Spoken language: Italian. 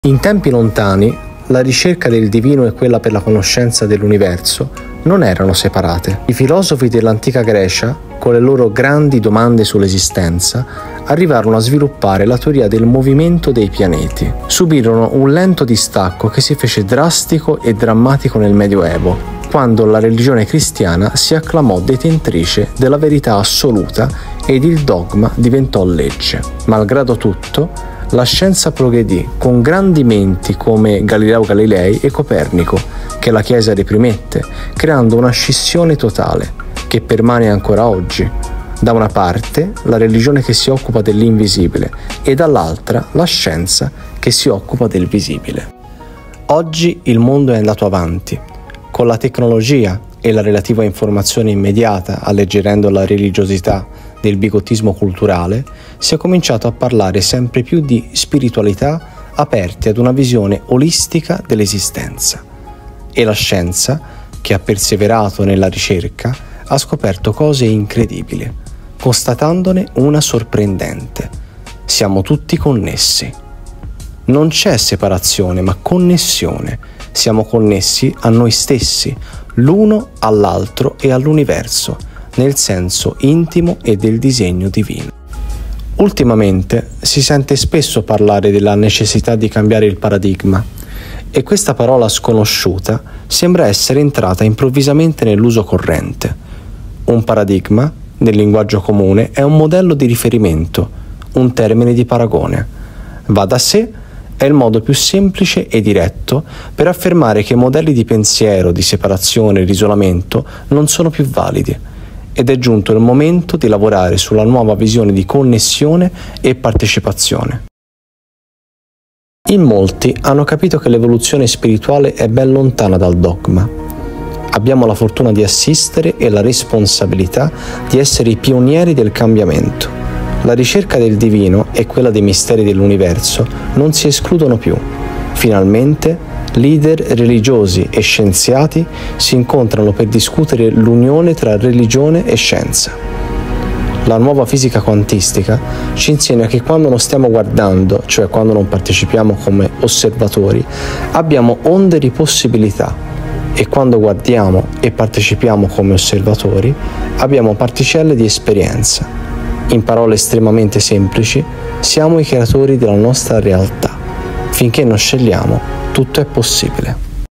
In tempi lontani, la ricerca del divino e quella per la conoscenza dell'universo non erano separate. I filosofi dell'antica Grecia, con le loro grandi domande sull'esistenza, arrivarono a sviluppare la teoria del movimento dei pianeti. Subirono un lento distacco che si fece drastico e drammatico nel Medioevo, quando la religione cristiana si acclamò detentrice della verità assoluta ed il dogma diventò legge. Malgrado tutto, la scienza progredì con grandi menti come Galileo Galilei e Copernico, che la Chiesa reprimette, creando una scissione totale, che permane ancora oggi. Da una parte la religione che si occupa dell'invisibile e dall'altra la scienza che si occupa del visibile. Oggi il mondo è andato avanti. Con la tecnologia e la relativa informazione immediata, alleggerendo la religiosità del bigottismo culturale, si è cominciato a parlare sempre più di spiritualità aperti ad una visione olistica dell'esistenza. E la scienza, che ha perseverato nella ricerca, ha scoperto cose incredibili, constatandone una sorprendente. Siamo tutti connessi. Non c'è separazione, ma connessione. Siamo connessi a noi stessi, l'uno all'altro e all'universo, nel senso intimo e del disegno divino. Ultimamente si sente spesso parlare della necessità di cambiare il paradigma, e questa parola sconosciuta sembra essere entrata improvvisamente nell'uso corrente. Un paradigma, nel linguaggio comune, è un modello di riferimento, un termine di paragone. Va da sé, è il modo più semplice e diretto per affermare che modelli di pensiero, di separazione e di isolamento non sono più validi, ed è giunto il momento di lavorare sulla nuova visione di connessione e partecipazione. In molti hanno capito che l'evoluzione spirituale è ben lontana dal dogma. Abbiamo la fortuna di assistere e la responsabilità di essere i pionieri del cambiamento. La ricerca del divino e quella dei misteri dell'universo non si escludono più. Finalmente, leader religiosi e scienziati si incontrano per discutere l'unione tra religione e scienza. La nuova fisica quantistica ci insegna che quando non stiamo guardando, cioè quando non partecipiamo come osservatori, abbiamo onde di possibilità, e quando guardiamo e partecipiamo come osservatori, abbiamo particelle di esperienza. In parole estremamente semplici, siamo i creatori della nostra realtà. Finché non scegliamo, tutto è possibile.